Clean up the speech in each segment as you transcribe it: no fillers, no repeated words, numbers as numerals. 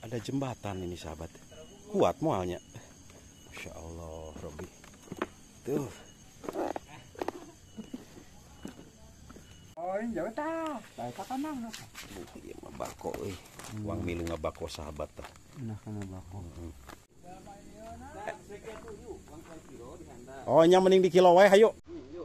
Ada jembatan ini sahabat. Kuat mualnya. Masya Allah, Robi. Tuh. Oh, ini jauh tah. Baik kanang. Iya mah bako euy. Uang milu ngabako sahabat tah. Nah, kana bako. Oh, nya mending di kilo wae hayu.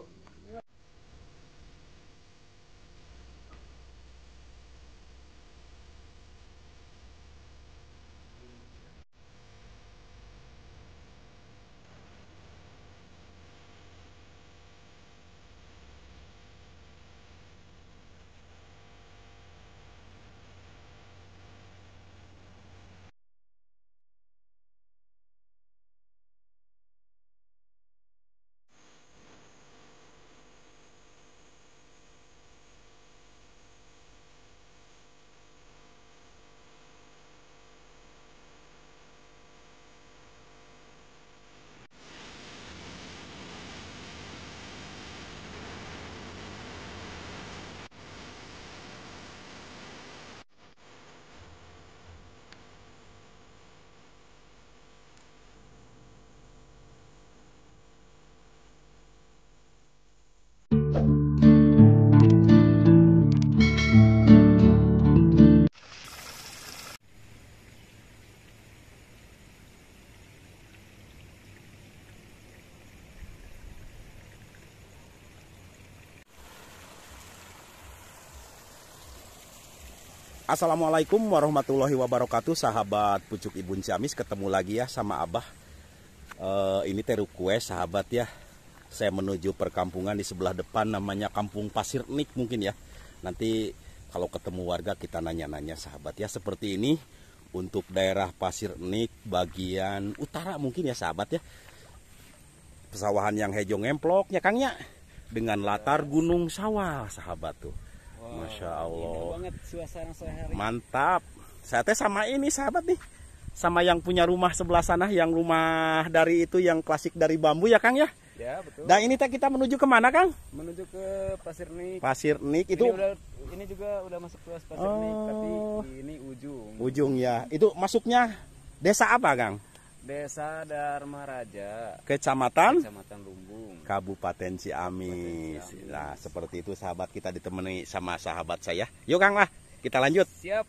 Assalamualaikum warahmatullahi wabarakatuh, sahabat Pucuk Ibun Ciamis. Ketemu lagi ya sama Abah. Ini request sahabat ya. Saya menuju perkampungan di sebelah depan, namanya Kampung Pasir Nik mungkin ya. Nanti kalau ketemu warga kita nanya-nanya sahabat ya. Seperti ini untuk daerah Pasir Nik bagian utara mungkin ya sahabat ya. Pesawahan yang hejo ngemplok ya Kang ya. Dengan latar gunung sawah sahabat tuh. Wow, Masya Allah. banget suasana sore hari. Mantap. Saya teh sama ini sahabat nih. Sama yang punya rumah sebelah sana, yang rumah dari itu yang klasik dari bambu ya Kang ya. Ya, betul. Dan ini teh kita menuju kemana Kang? Menuju ke Pasir Nik. Pasir Nik itu. Ini juga udah masuk ke Pasir Nik, tapi ini ujung. Ujung ya. Itu masuknya desa apa Kang? Desa Dharma Raja, Kecamatan Lumbung. Kabupaten Ciamis. Nah, seperti itu sahabat, kita ditemani sama sahabat saya. Yuk Kang lah, kita lanjut. Siap.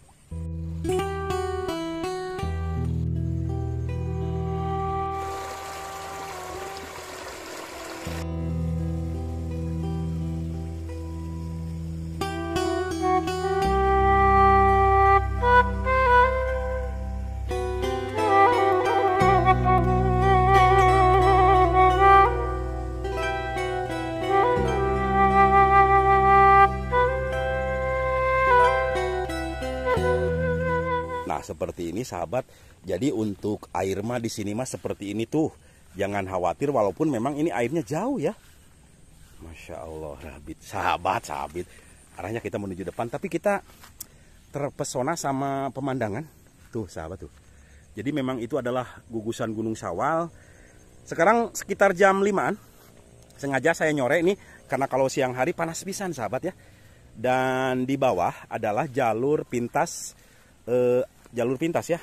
Nah, seperti ini sahabat. Jadi untuk air mah di sini mah seperti ini tuh. Jangan khawatir walaupun memang ini airnya jauh ya. Masya Allah, Rabit. Sahabat. Arahnya kita menuju depan, tapi kita terpesona sama pemandangan. Tuh sahabat tuh. Jadi memang itu adalah gugusan Gunung Sawal. Sekarang sekitar jam 5-an. Sengaja saya nyore ini karena kalau siang hari panas pisan sahabat ya. Dan di bawah adalah jalur pintas ya.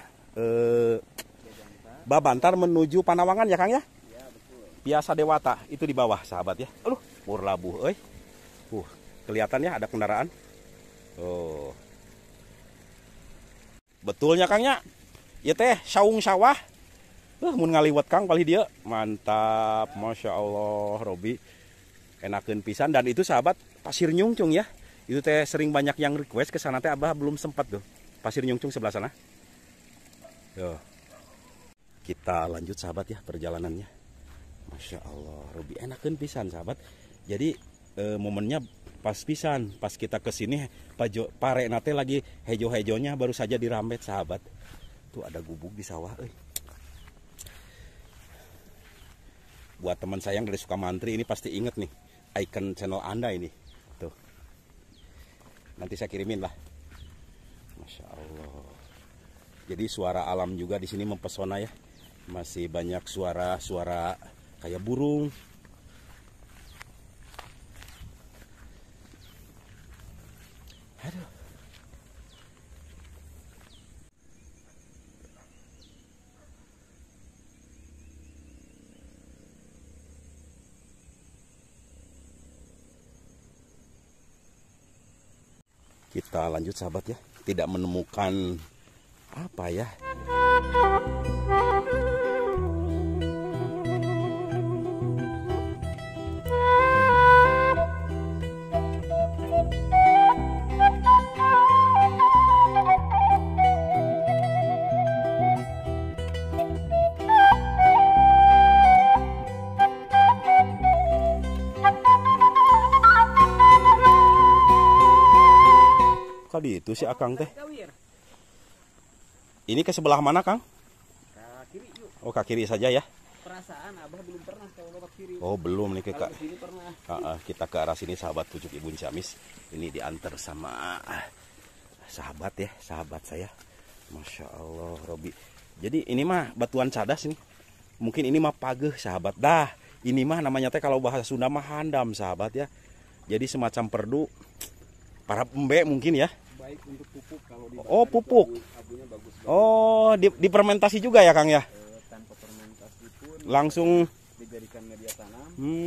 Babantar menuju Panawangan ya Kang ya. Ya, betul. Biasa Dewata itu di bawah sahabat ya. Aduh, mur labuh euy. Kelihatan ya ada kendaraan. Oh. Betulnya Kang ya. Ieu teh saung sawah. Mun ngaliwat Kang palih dia. Mantap, Masya Allah, Robi. Enakeun pisan, dan itu sahabat Pasir Nyungcung ya. Itu teh sering banyak yang request ke sana teh, Abah belum sempat tuh. Pasir Nyungcung sebelah sana. Yo. Kita lanjut sahabat ya perjalanannya. Masya Allah, Robi enakeun pisan sahabat. Jadi momennya pas pisan, pas kita kesini pare nate lagi hejo-hejonya baru saja dirambet sahabat. Tuh ada gubuk di sawah. Buat teman saya yang dari Sukamantri ini pasti inget nih icon channel Anda ini. Tuh. Nanti saya kirimin lah. Masya Allah. Jadi suara alam juga di sini mempesona ya. Masih banyak suara-suara kayak burung. Aduh. Kita lanjut sahabat ya. Tidak menemukan apa ya. Kali itu si Akang teh. Ini ke sebelah mana, Kang? Ke kiri yuk. Oh, ke kiri saja ya. Perasaan Abah belum pernah kalau lewat kiri. Oh, belum nih ke Kalau kesini pernah. kita ke arah sini sahabat Pucuk Ibu Ciamis. Ini diantar sama sahabat ya, sahabat saya. Masya Allah, Robi. Jadi ini mah batuan cadas nih. Mungkin ini mah pageh sahabat. Dah, ini mah namanya teh kalau bahasa Sunda mah handam sahabat ya. Jadi semacam perdu para pembe mungkin ya. Baik untuk pupuk kalau dibakar. Oh, pupuk. Abunya bagus banget. Oh, difermentasi juga ya, Kang ya? Tanpa fermentasi pun Langsung dijadikan media tanam.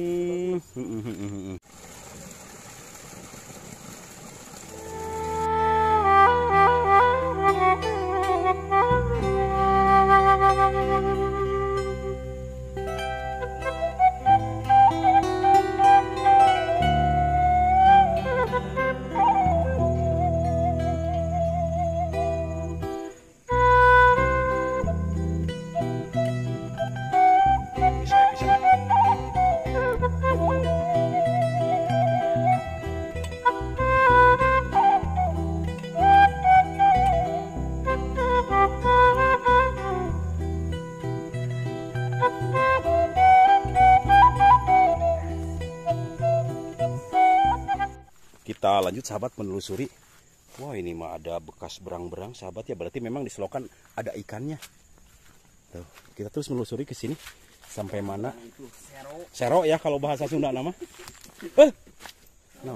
Kita lanjut sahabat menelusuri. Wah, ini mah ada bekas berang-berang sahabat ya. Berarti memang di selokan ada ikannya. Tuh, kita terus menelusuri ke sini sampai mana? Itu sero. Sero ya kalau bahasa Sunda nama. Nah,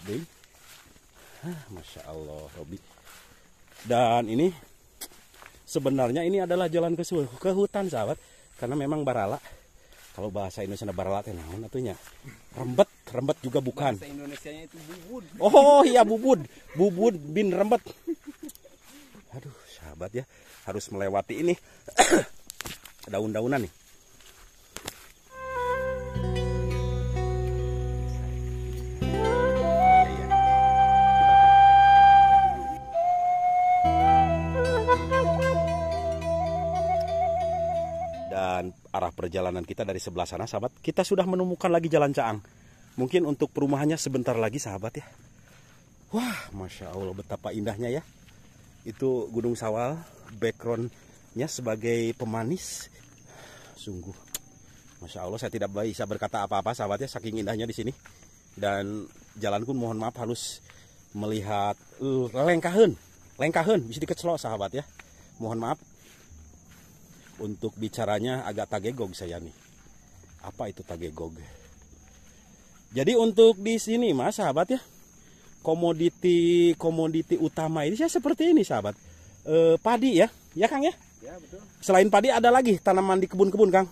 Masya Allah, Robi. Dan ini sebenarnya ini adalah jalan ke hutan sahabat, karena memang barala. Kalau bahasa Indonesia barala teh naon atunya? Rembet juga bukan. Bahasa Indonesianya itu bubud. Oh iya, bubud bin rembet. Aduh sahabat ya, harus melewati ini daun-daunan nih. Dan arah perjalanan kita dari sebelah sana sahabat, kita sudah menemukan lagi jalan Caang. Mungkin untuk perumahannya sebentar lagi sahabat ya. Wah, Masya Allah, betapa indahnya ya. Itu Gunung Sawal, backgroundnya sebagai pemanis. Sungguh, Masya Allah, saya tidak bisa berkata apa-apa sahabat ya, saking indahnya di sini. Dan jalan pun mohon maaf harus melihat lengkahen, bisa dikecelok sahabat ya. Mohon maaf. Untuk bicaranya agak tagegog saya nih. Apa itu tagegog? Jadi untuk di sini mas sahabat ya, komoditi utama ini ya seperti ini sahabat. Padi ya, ya Kang ya? Ya betul. Selain padi ada lagi tanaman di kebun-kebun Kang?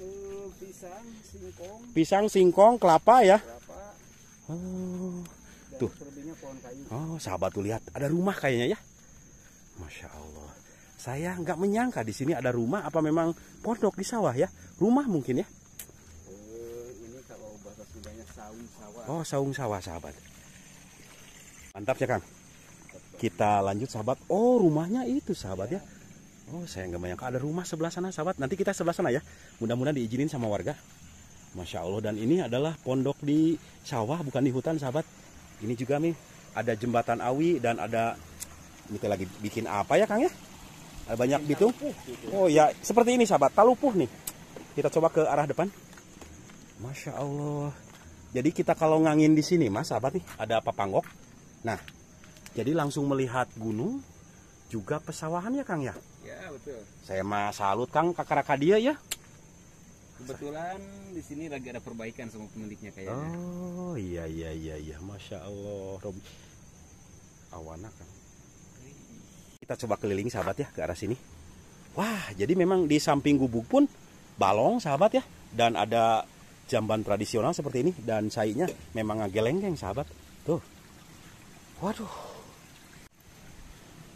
Pisang, singkong, kelapa ya? Kelapa. Oh, tuh. Selebihnya pohon kayu. Oh sahabat tuh lihat, ada rumah kayaknya ya. Masya Allah. Saya nggak menyangka di sini ada rumah, apa memang pondok di sawah ya? Rumah mungkin ya? Ini kalau bahasa Sundanya saung sawah. Oh, saung sawah sahabat. Mantap ya Kang. Kita lanjut sahabat. Oh, rumahnya itu sahabat ya. Oh, saya nggak menyangka ada rumah sebelah sana sahabat. Nanti kita sebelah sana ya. Mudah-mudahan diizinin sama warga. Masya Allah, dan ini adalah pondok di sawah bukan di hutan sahabat. Ini juga nih ada jembatan awi dan ada ini lagi bikin apa ya Kang ya? Ada banyak bitung. Oh ya, seperti ini sahabat, talupuh nih. Kita coba ke arah depan. Masya Allah. Jadi kita kalau ngangin di sini mas sahabat nih, ada papanggok. Nah, jadi langsung melihat gunung, juga pesawahan ya Kang ya? Ya betul. Saya mah salut Kang kakak dia ya. Kebetulan di sini lagi ada perbaikan sama pemiliknya kayaknya. Oh iya, Masya Allah. Robi. Awana Kang. Kita coba keliling sahabat ya ke arah sini. Wah, jadi memang di samping gubuk pun balong sahabat ya. Dan ada jamban tradisional seperti ini. Dan sainya memang ngagelengkeng sahabat. Tuh. Waduh.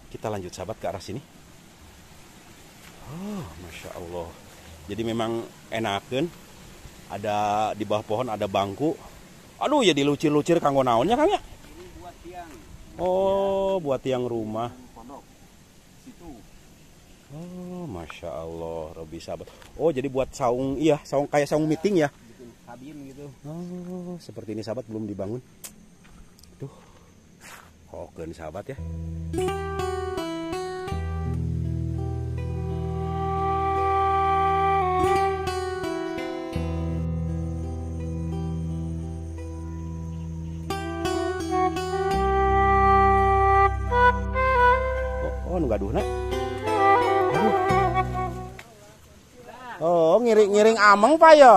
Kita lanjut sahabat ke arah sini. Oh, Masya Allah. Jadi memang enakeun. Ada di bawah pohon ada bangku. Aduh ya dilucir-lucir kanggo naonnya Kang ya? Ini buat tiang. Oh, buat tiang rumah. Pondok. Situ. Oh, Masya Allah, Robi sahabat. Oh, jadi buat saung, iya, saung kayak saung meeting ya? Bikin kabin gitu. Oh, seperti ini sahabat belum dibangun. Tuh, hokeun sahabat ya. Oh, nu gaduhna. Aduh. Oh, ngiring ameng Pak ya.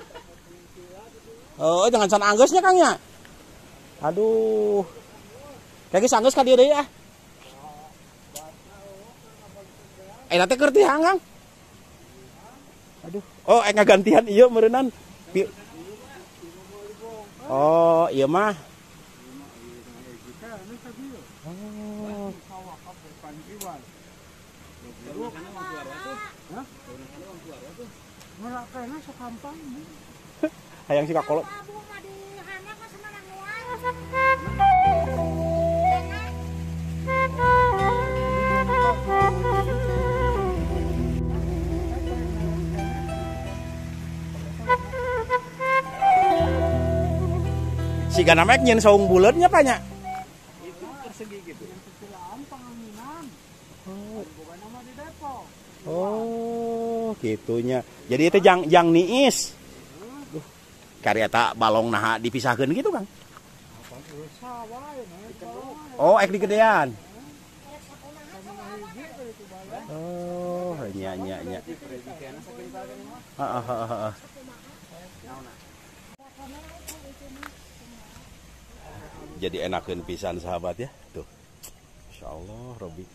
Oh, jangan san anggeusnya Kang ya. Aduh. Kayak sanggeus ka dieu deui ah. Nanti keur tihang Kang. Aduh. Oh, ngagantian ieu meureunnan. Oh, iya mah. Oh. Hayang si kakolot. Si gana mek nyeun saung buleutnya Pak nya. Itu persegi gitu. Oh, gitunya. Jadi itu jang niis. Karya tak balong naha dipisahkeun gitu Kang. Oh, ek digedean. Oh, nya. Heeh. Jadi enakeun pisan sahabat ya. Tuh. Insyaallah Robi.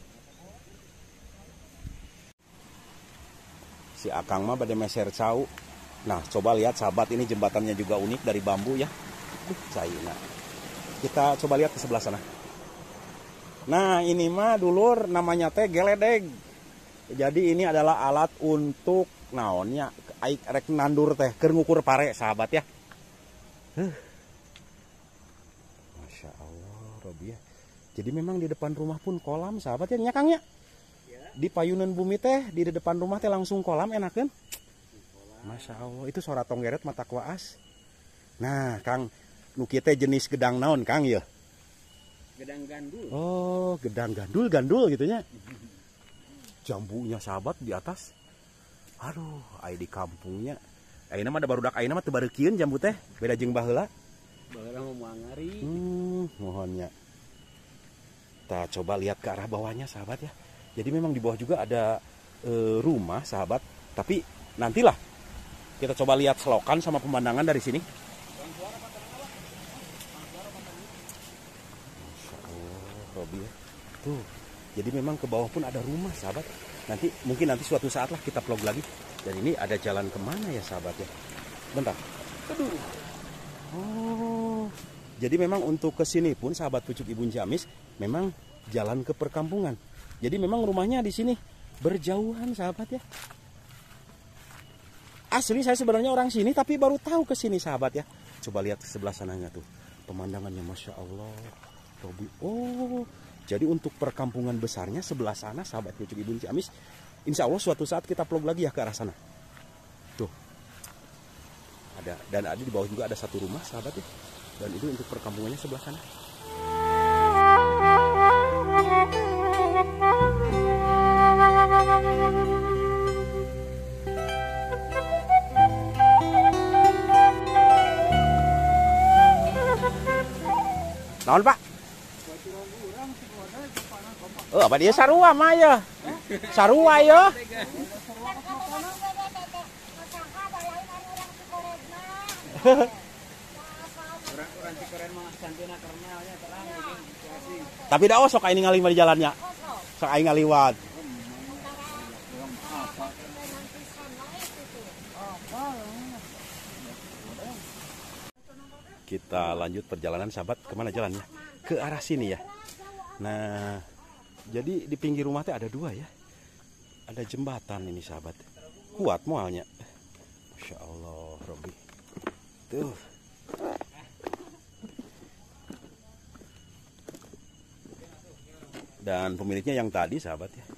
Si Akang mah bade meser cau. Nah, coba lihat sahabat, ini jembatannya juga unik dari bambu ya. Caina. Kita coba lihat ke sebelah sana. Nah, ini mah dulur namanya teh geledeg. Jadi ini adalah alat untuk naonnya rek nandur teh keur ngukur pare sahabat ya. Masya Allah Robi ya. Jadi memang di depan rumah pun kolam sahabat ya nya Kang ya. Di payunan bumi teh di depan rumah teh langsung kolam enakeun. Masya Allah, itu suara tonggeret mata kuas. Nah, Kang, nu kieu teh jenis gedang naon, Kang ya? Gedang gandul. Oh, gedang gandul gitu nya. Jambunya sahabat di atas. Aduh, aya di kampungnya. Ayeuna mah da barudak ayeuna mah teu bareukieun jambu teh, beda jeung baheula. Baheula mah moangari. Mohonnya. Kita coba lihat ke arah bawahnya sahabat ya. Jadi memang di bawah juga ada rumah sahabat, tapi nantilah kita coba lihat selokan sama pemandangan dari sini. Masya Allah, Robi ya. Tuh, jadi memang ke bawah pun ada rumah sahabat. Mungkin nanti suatu saat lah kita vlog lagi. Dan ini ada jalan kemana ya sahabat ya? Bentar. Aduh. Oh, jadi memang untuk ke sini pun sahabat Pucuk Ibun Ciamis memang jalan ke perkampungan. Jadi memang rumahnya di sini berjauhan sahabat ya. Asli saya sebenarnya orang sini tapi baru tahu ke sini sahabat ya. Coba lihat ke sebelah sananya tuh. Pemandangannya Masya Allah. Robi. Oh, jadi untuk perkampungan besarnya sebelah sana sahabat Pucuk Ibun Ciamis. Insya Allah suatu saat kita vlog lagi ya ke arah sana. Tuh. Dan ada di bawah juga ada satu rumah sahabat ya. Dan itu untuk perkampungannya sebelah sana. Naon Pak? Oh, apa dia sarua mah ya? Sarua ya? Orang Cikoren mah santuna karnalnya terang bikin. Tapi dah sok aing ngaliwat di jalannya. Sok aing ngaliwat. Kita lanjut perjalanan sahabat, kemana jalannya? Ke arah sini ya. Nah, Jadi di pinggir rumah teh ada dua ya. Ada jembatan ini sahabat. Kuat mualnya. Masya Allah, Robi. Tuh. Dan pemiliknya yang tadi sahabat ya.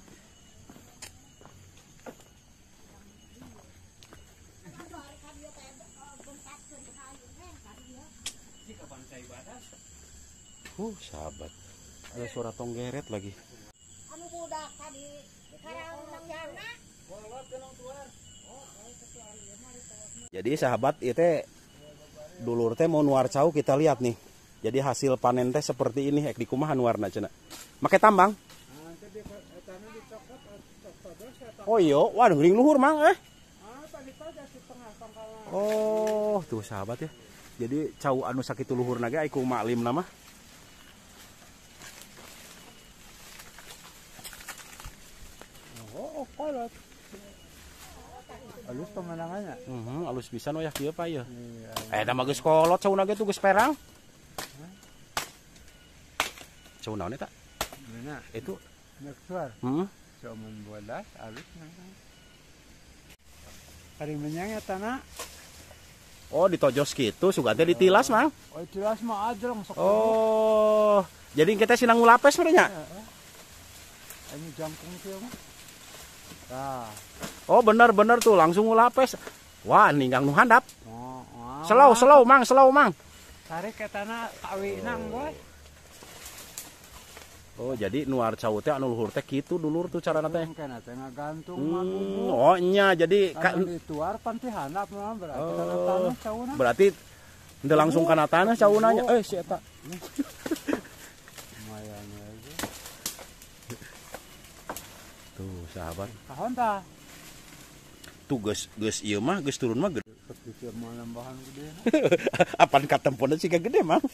Sahabat. Ada suara tonggeret lagi. Anu budak tadi di karang jana. Jadi sahabat itu dulur teh mau nuar cau kita lihat nih. Jadi hasil panen teh seperti ini ek di kumahan warna cenah. Make tambang. Oh iya, waduh geuning luhur mang Oh, tuh sahabat ya. Jadi cau anu sakitu luhur nage ai ku maklim nama. Oh, kolot. Alus pemandangannya. Alus pisan we kieu pa ieu. Eta mah geus kolot cauna ge tuh geus perang. Cau naon eta? Mana? Itu Neksuar. Cuma bodas alus nang. Hari menyang eta na. Oh, ditojos kitu sugan teh ditilas mang. Oh, tilas mah ajrong sok. Oh, jadi kita sinang ngulapes merenya. Ini jangkung kieu mah. Tah. Oh, bener tuh langsung ngulapes. Wah, ninggang nu handap. Oh. Slow mang. Tarik eta na kawi nang boy. Oh, jadi nuar cau teh anu luhur teh kitu dulur tuh carana teh. Kana teh ngagantung mah. Oh nya jadi dituar pan teh handap mah berarti kana tanah cauna. Berarti henteu langsung kana tanah cauna nya. Si eta. Lumayan aja. Tuh, sahabat. Kahon tah. Tuh geus ieu mah geus turun mah gede. Pikir mah lambahan gede. Apan katemponna siga gede mah.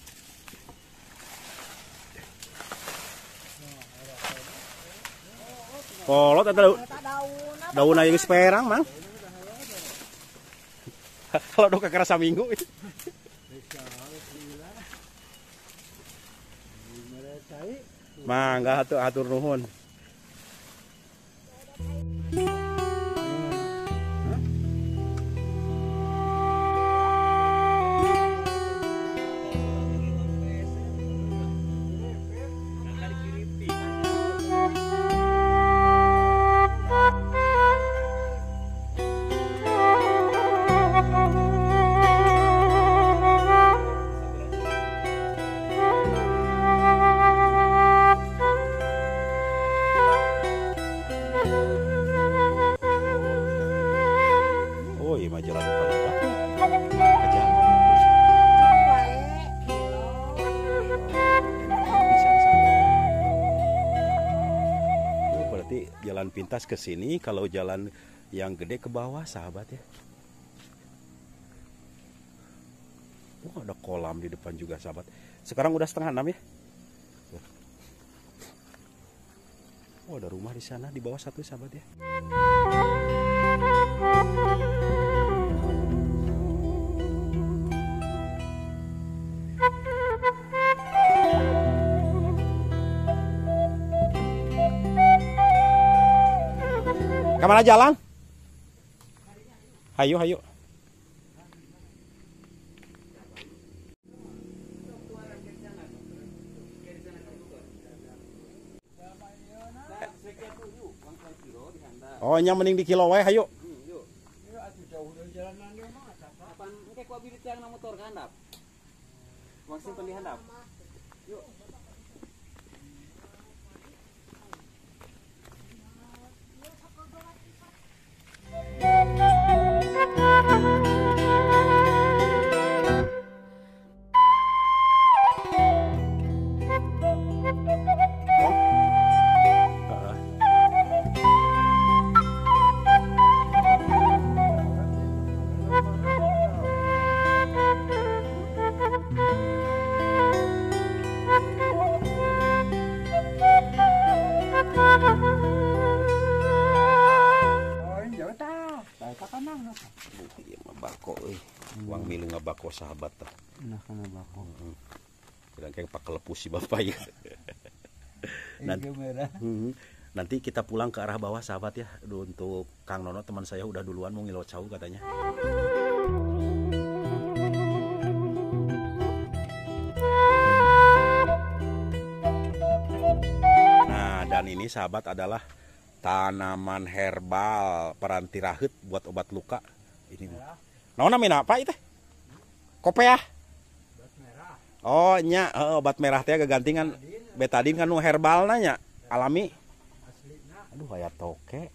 Kolot eta daun aya geus perang mang. Kalau do kerasa minggu. Mangga atur nuhun. Jalan pintas ke sini, kalau jalan yang gede ke bawah sahabat ya. Oh, ada kolam di depan juga sahabat. Sekarang udah 5:30 ya. Oh, ada rumah di sana di bawah satu sahabat ya. Kemana jalan? Hayu. Oh, nya mending di kilo wae hayu. Kapan engke ku abdi tiang na motor ka handap. Langsung pan dihandap. Yuk. Uang milu ngabako sahabat tah. Nah kana bako. Kira kayak pak kelepus si bapak ya. Nanti, nanti kita pulang ke arah bawah sahabat ya. Aduh, untuk Kang Nono teman saya udah duluan mau ngilocau katanya. Nah, dan ini sahabat adalah tanaman herbal peranti rahit buat obat luka. Ini naon namina apa itu? Kopiah. Oh nya obat merah teh gagantingan betadin kan nu herbal nanya alami. Aduh aya toke.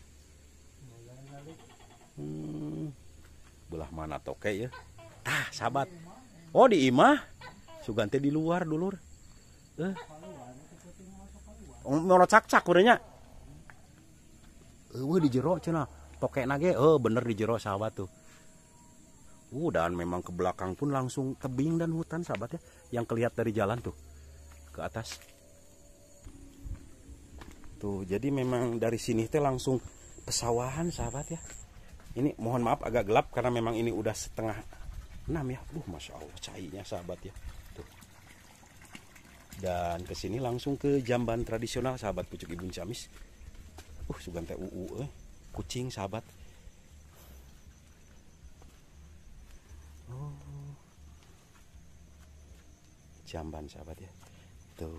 Belah mana toke ya? Tah sahabat. Oh di imah. Sugante di luar dulur. Mau cak-cak urangnya. Di jero cenah. Toke nage bener di jero sahabat tuh. Dan memang ke belakang pun langsung tebing dan hutan sahabat ya, yang kelihatan dari jalan tuh ke atas. Tuh, jadi memang dari sini teh langsung pesawahan sahabat ya. Ini mohon maaf agak gelap karena memang ini udah 5:30 ya. Masya Allah cahayanya sahabat ya. Tuh. Dan ke sini langsung ke jamban tradisional sahabat pucuk Ibun Ciamis. Sugan teh kucing sahabat. Jamban sahabat ya. Tuh.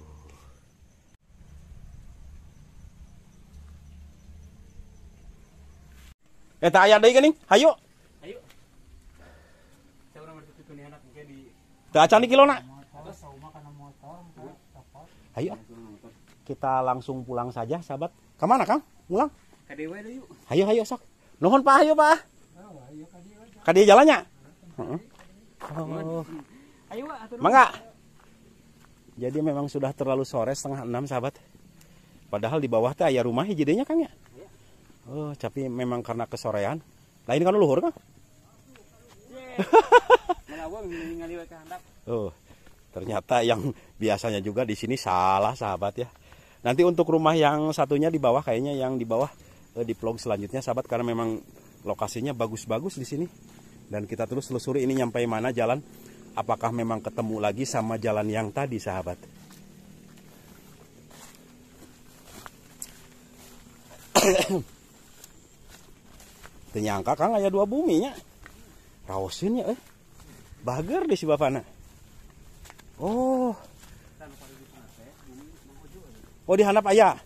Tak aya deui geuning. Hayu. Ayo. Saya urang bertutup ni anak engke di Teu acan di kilona. Hayu. Kita langsung pulang saja sahabat. Ka mana Kang? Pulang? ka dewe deui yuk. Hayu sok. Nuhun Pak, hayu Pak. Ka dieu jalannya? Heeh. Oh. Ayo atuh. Mangga. Jadi memang sudah terlalu sore 5:30 sahabat. Padahal di bawah teh aya rumah hijidenya Kang ya. Tapi memang karena kesorean. Lain kan luhur Kang. Ternyata yang biasanya juga di sini salah sahabat ya. Nanti untuk rumah yang satunya di bawah kayaknya yang di bawah di vlog selanjutnya sahabat karena memang lokasinya bagus-bagus di sini. Dan kita terus telusuri ini nyampe mana jalan. Apakah memang ketemu lagi sama jalan yang tadi sahabat. Ternyangka Kang aya 2 buminya. Raosin ya bager di si bapana. Oh di handap aya.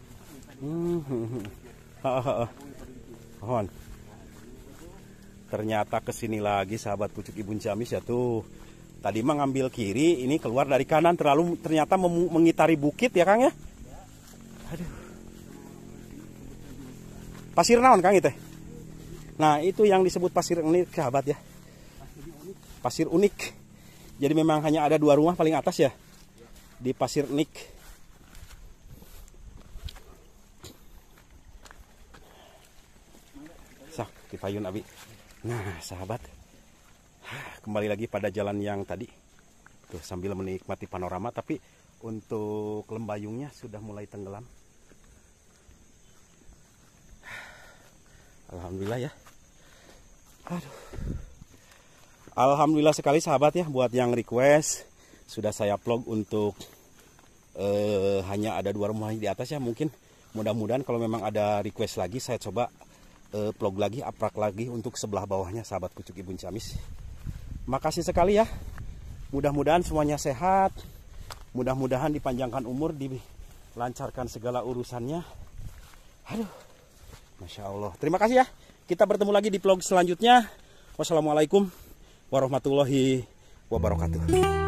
Ternyata kesini lagi sahabat pucuk Ibun Ciamis ya tuh. Tadi mah ngambil kiri, ini keluar dari kanan ternyata mengitari bukit ya Kang ya. Aduh. Pasir naon Kang itu? Nah, itu yang disebut pasir unik sahabat ya. Pasir unik. Jadi memang hanya ada 2 rumah paling atas ya. Di pasir unik. Sak, dipayun abi. Nah sahabat, kembali lagi pada jalan yang tadi tuh sambil menikmati panorama, tapi untuk lembayungnya sudah mulai tenggelam. Alhamdulillah ya. Aduh. Alhamdulillah sekali sahabat ya, buat yang request sudah saya vlog untuk hanya ada 2 rumah di atas ya. Mungkin mudah-mudahan kalau memang ada request lagi saya coba vlog lagi, aprak lagi untuk sebelah bawahnya sahabat pucuk Ibun Ciamis. Makasih sekali ya. Mudah-mudahan semuanya sehat. Mudah-mudahan dipanjangkan umur, dilancarkan segala urusannya. Aduh, Masya Allah. Terima kasih ya. Kita bertemu lagi di vlog selanjutnya. Wassalamualaikum warahmatullahi wabarakatuh.